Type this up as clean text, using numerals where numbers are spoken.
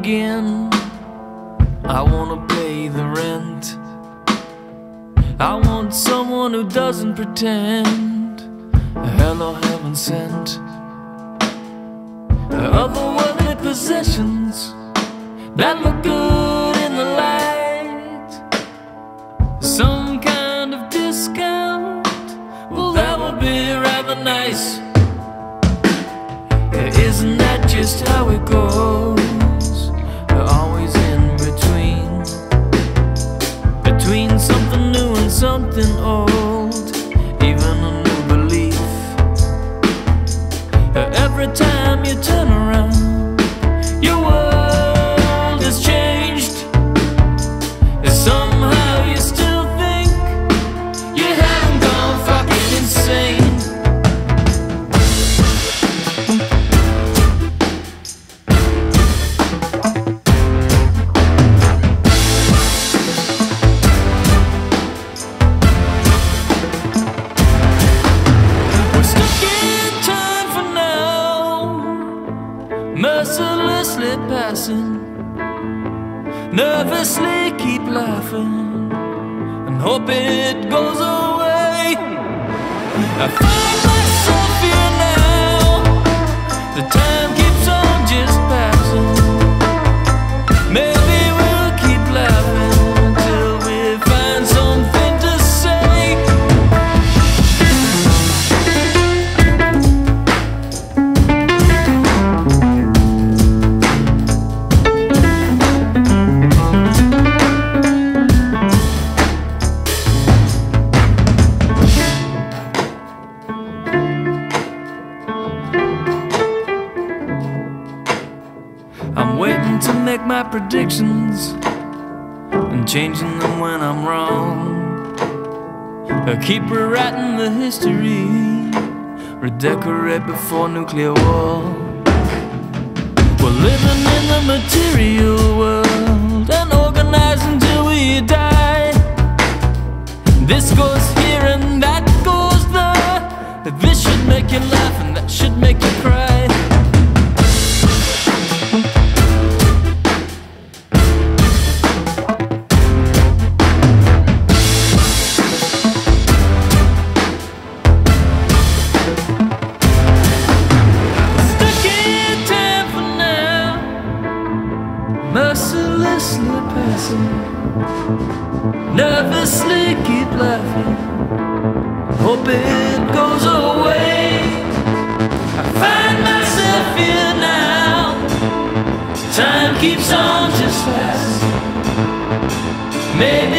again. I wanna pay the rent. I want someone who doesn't pretend. Hello, heaven sent. Otherworldly possessions that look good in the light. Some kind of discount, well, that would be rather nice. Isn't that just how it goes? Always in between something new and something old, even a new belief. Every time you turn around, your world has changed. Somehow you still think you haven't gone fucking insane. Mercilessly passing, nervously keep laughing and hope it goes away. I find myself here now, the time keeps on just passing. Maybe we'll keep laughing until we find something to say. I'm waiting to make my predictions and changing them when I'm wrong. I keep rewriting the history, redecorate before nuclear war. We're living in the material world and organize until we die. This goes here and that goes there. This should make you laugh and that should make you cry. Mercilessly passing, nervously keep laughing, hope it goes away. I find myself here now, time keeps on just passing. Maybe